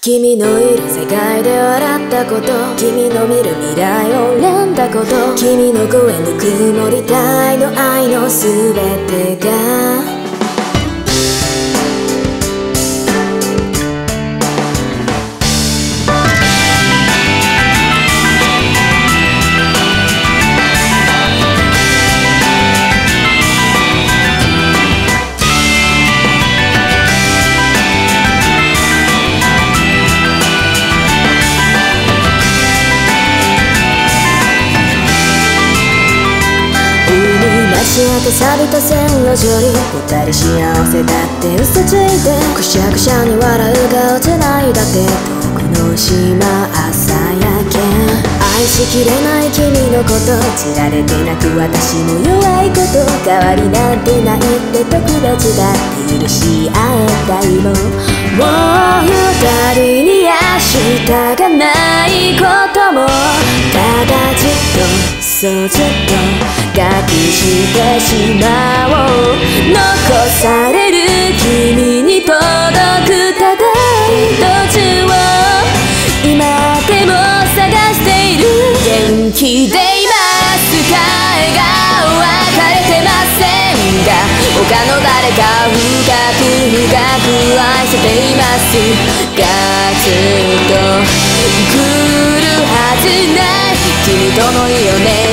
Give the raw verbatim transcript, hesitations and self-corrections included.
君のいる世界で笑ったこと、君の見る未来を選んだこと、君の声ぬくもりたいの愛のすべてが足跡錆びた線路上に二人幸せだって嘘ついてくしゃくしゃに笑う顔つないだって遠くの島朝焼け愛しきれない君のこと釣られて泣く私も弱いこと変わりなんてないって特別だって許し合えたいのもう二人に明日がないこともただずっとそうずっと隠してしまおう残される君に届くただ一つを今でも探している元気でいますか笑顔は枯れてませんが他の誰か深く深く愛せていますがずっと来るはずない君とのいいよね